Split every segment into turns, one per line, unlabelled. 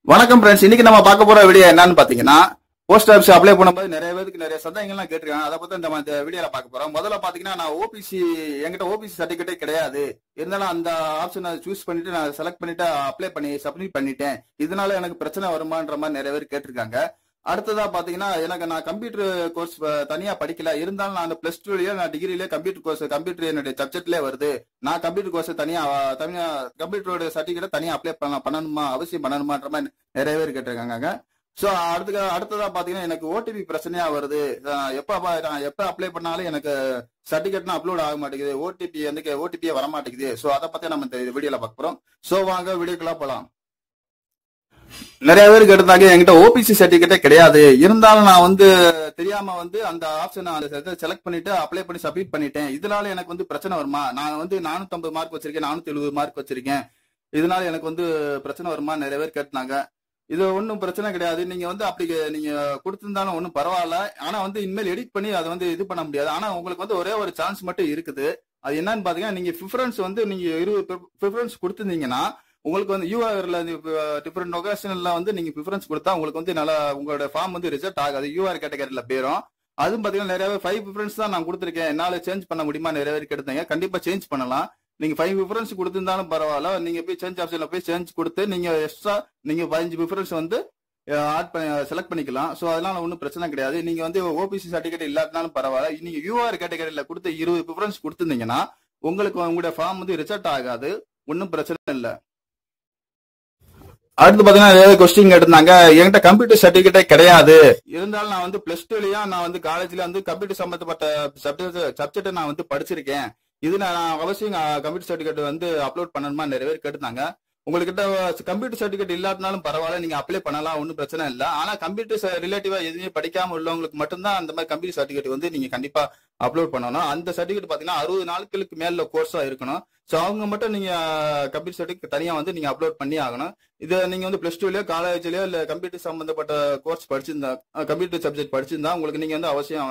வணக்கம் ஃப்ரெண்ட்ஸ். இன்னைக்கு நம்ம பார்க்க போற வீடியோ என்னன்னு பாத்தீங்கன்னா, போஸ்ட் ஆஃபீஸ் அப்ளை பண்ணும்போது நிறைய பேருக்கு நிறைய சந்தேகங்கள்லாம் கேட்டிருக்காங்க. அதை பத்தி நம்ம இந்த வீடியோல பார்க்க போறோம். முதல்ல பாத்தீங்கன்னா, நான் என்கிட்ட ஓபிசி சர்டிபிகேட்டே கிடையாது. இருந்தாலும் அந்த ஆப்ஷனை சூஸ் பண்ணிட்டு நான் செலக்ட் பண்ணிட்டு அப்ளை பண்ணி சப்மிட் பண்ணிட்டேன். இதனால எனக்கு பிரச்சனை வருமான்ற மாதிரி நிறைய பேர் கேட்டிருக்காங்க. அடுத்ததா பாத்தீங்கன்னா, நான் கம்ப்யூட்டர் கோர்ஸ் தனியா படிக்கல. இருந்தாலும் நான் பிளஸ் டூலயே நான் டிகிரிலேயே கம்ப்யூட்டர் என்னுடைய சப்ஜெக்ட்லயே வருது. நான் கம்ப்யூட்டர் கோர்ஸ் தனியா கம்ப்யூட்டரோட சர்டிபிகேட் தனியா அப்ளை பண்ணணுமா, அவசியம் பண்ணணுமான்ற மாதிரி நிறைய பேர் கேட்டிருக்காங்க. சோ அடுத்ததா பாத்தீங்கன்னா, எனக்கு ஓடிபி பிரச்சனையா வருது. நான் எப்ப அப்ளை பண்ணாலும் எனக்கு சர்டிபிகேட் அப்லோட் ஆக மாட்டேங்குது. ஓடிபியே வர மாட்டேங்குது. சோ அதை பத்தி நம்ம இந்த வீடியோல பார்க்க போறோம். சோ வாங்க வீடியோக்குள்ள போலாம். நிறைய பேருக்கு எடுத்தாங்க, என்கிட்ட ஓபிசி சர்டிபிகேட்டே கிடையாது. இருந்தாலும் நான் தெரியாம அந்த ஆப்ஷன் செலக்ட் பண்ணிட்டு அப்ளை பண்ணி சப்மிட் பண்ணிட்டேன். இதனால எனக்கு பிரச்சனை வருமா? நான் 450 மார்க் வச்சிருக்கேன், 470 மார்க் வச்சிருக்கேன். இதனால எனக்கு பிரச்சனை வருமா நிறைய பேர் கேட்டாங்க. இது ஒன்னும் பிரச்சனை கிடையாது. நீங்க அப்படி நீங்க கொடுத்திருந்தாலும் ஒன்னும் பரவாயில்ல. ஆனா இனிமேல் எடிட் பண்ணி அதை இது பண்ண முடியாது. ஆனா உங்களுக்கு ஒரே ஒரு சான்ஸ் மட்டும் இருக்குது. அது என்னன்னு பாத்தீங்கன்னா, நீங்க ப்ரிஃபரன்ஸ் நீங்க 20 ப்ரிஃபரன்ஸ் கொடுத்திருந்தீங்கன்னா, உங்களுக்கு யூஆர்ல டிஃபரெண்ட் லொகேஷன்ல நீங்க ப்ரிஃபரன்ஸ் கொடுத்தா உங்களுக்கு நல்லா உங்களோட ஃபார்ம் ரிஜெக்ட் ஆகாது. யூஆர் கேட்டகரியில பேரும். அதுவும் பாத்தீங்கன்னா நிறைய பேர் 5 ப்ரிஃபரன்ஸ் தான் நான் கொடுத்திருக்கேன், என்னால சேஞ்ச் பண்ண முடியுமா நிறைய பேர் கேட்டாங்க. கண்டிப்பா சேஞ்ச் பண்ணலாம். நீங்க 5 ப்ரிஃபரன்ஸ் கொடுத்திருந்தாலும் பரவாயில்ல. நீங்க போய் சேஞ்ச் ஆப்ஷன்ல போய் சேஞ்ச் கொடுத்து நீங்க எக்ஸ்ட்ரா 5 ப்ரிஃபரன்ஸ் ஆட் பண்ணி செலக்ட் பண்ணிக்கலாம். சோ அதனால ஒன்னும் பிரச்சனை கிடையாது. நீங்க ஓபிசி சர்டிபிகேட் இல்லாட்டினாலும் பரவாயில்ல. நீங்க யூஆர் கேட்டகரியில கொடுத்து 20 ப்ரிஃபரன்ஸ் கொடுத்திருந்தீங்கன்னா உங்களுக்கு உங்களுடைய ஃபார்ம் ரிஜெக்ட் ஆகாது. ஒன்னும் பிரச்சனை இல்லை. அடுத்து பாத்தீங்கன்னா கொஸ்டின் எடுத்தாங்க, என்கிட்ட கம்ப்யூட்டர் சர்டிபிகேட்டே கிடையாது. இருந்தாலும் நான் பிளஸ் டூலயா நான் காலேஜ்ல கம்ப்யூட்டர் சம்பந்தப்பட்ட சப்ஜெக்ட் நான் படிச்சிருக்கேன். இது நான் அவசியம் கம்ப்யூட்டர் சர்டிபிகேட் அப்லோட் பண்ணணுமா நிறைய பேர் கேட்டாங்க. உங்ககிட்ட கம்ப்யூட்டர் சர்டிபிகேட் இல்லாட்டினாலும் பரவாயில்ல, நீங்க அப்ளை பண்ணலாம், ஒன்னும் பிரச்சனை இல்லை. ஆனா கம்ப்யூட்டர் ரிலேட்டிவா எதுவுமே படிக்காம உள்ளவங்களுக்கு மட்டும்தான் அந்த மாதிரி கம்ப்யூட்டர் சர்டிபிகேட் நீங்க கண்டிப்பா அப்லோட் பண்ணணும். அந்த சர்டிபிகேட் பாத்தீங்கன்னா 60 நாட்களுக்கு மேல கோர்ஸா இருக்கணும். சோ அவங்க மட்டும் நீங்க கம்ப்யூட்டர் சர்டிபிகேட் தனியா நீங்க அப்லோட் பண்ணி ஆகணும். இது நீங்க பிளஸ் டூலயோ காலேஜ்லயோ இல்ல கம்ப்யூட்டர் சம்பந்தப்பட்ட கோர்ஸ் படிச்சிருந்தா, கம்ப்யூட்டர் சப்ஜெக்ட் படிச்சிருந்தா உங்களுக்கு நீங்க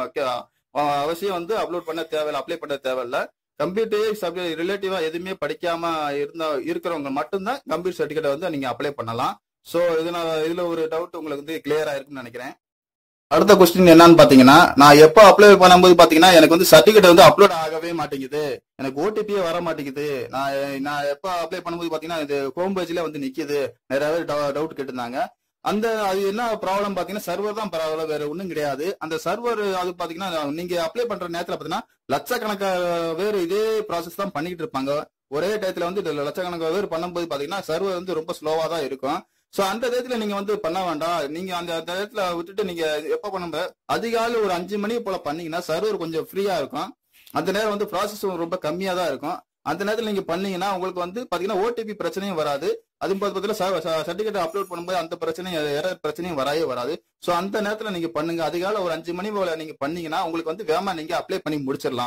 அவசியம் அப்லோட் பண்ண தேவையில்லை, அப்ளை பண்ண தேவையில்லை. கம்ப்யூட்டர் சப்ஜெக்ட் ரிலேட்டிவா எதுவுமே படிக்காம இருக்கிறவங்க மட்டும்தான் கம்ப்யூட்டர் சர்டிபிகேட் நீங்க அப்ளை பண்ணலாம். சோ இதுல ஒரு டவுட் உங்களுக்கு கிளியரா இருக்குன்னு நினைக்கிறேன். அடுத்த கொஸ்டின் என்னன்னு பாத்தீங்கன்னா, நான் எப்ப அப்ளை பண்ணும்போது பாத்தீங்கன்னா எனக்கு சர்டிபிகேட் அப்லோட் ஆகவே மாட்டேங்குது. எனக்கு ஓடிபியே வர மாட்டேங்குது. நான் எப்ப அப்ளை பண்ணும்போது பாத்தீங்கன்னா இது ஹோம் பேஜ்ல நிக்குது. நிறைய பேர் டவுட் கேட்டிருந்தாங்க. அது என்ன ப்ராப்ளம் பாத்தீங்கன்னா, சர்வர் தான் ப்ராப்ளம், வேற ஒண்ணும் கிடையாது. அந்த சர்வர் அது பாத்தீங்கன்னா நீங்க அப்ளை பண்ற நேரத்துல பாத்தீங்கன்னா லட்சக்கணக்கான பேர் இதே ப்ராசஸ் தான் பண்ணிட்டு இருப்பாங்க. ஒரே டயத்துல லட்சக்கணக்கான பேர் பண்ணும்போது பாத்தீங்கன்னா சர்வர் ரொம்ப ஸ்லோவா தான் இருக்கும். சோ அந்த நேரத்துல நீங்க பண்ண வேண்டாம். நீங்க அந்த நேரத்துல விட்டுட்டு நீங்க எப்ப பண்ணும்போது அதிகாலை ஒரு 5 மணி போல பண்ணீங்கன்னா சர்வர் கொஞ்சம் ஃப்ரீயா இருக்கும். அந்த நேரம் ப்ராசஸ் ரொம்ப கம்மியா தான் இருக்கும். அந்த நேரத்துல நீங்க பண்ணீங்கன்னா உங்களுக்கு பாத்தீங்கன்னா ஓடிபி பிரச்சனையும் வராது. அது பாத்தீங்கன்னா சர்டிபிகேட் அப்லோட் பண்ணும்போது அந்த எரர் பிரச்சனையும் வராது. சோ அந்த நேரத்துல நீங்க பண்ணுங்க. அதிகாலை ஒரு 5 மணி போல நீங்க பண்ணீங்கன்னா உங்களுக்கு வேகமா நீங்க அப்ளை பண்ணி முடிச்சிடலாம்.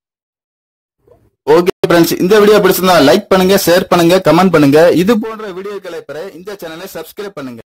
ஓகே ஃப்ரெண்ட்ஸ், இந்த வீடியோ பிடிச்சிருந்தா லைக் பண்ணுங்க, ஷேர் பண்ணுங்க, கமெண்ட் பண்ணுங்க. இது போன்ற வீடியோக்களை பெற இந்த சேனலை சப்ஸ்கிரைப் பண்ணுங்க.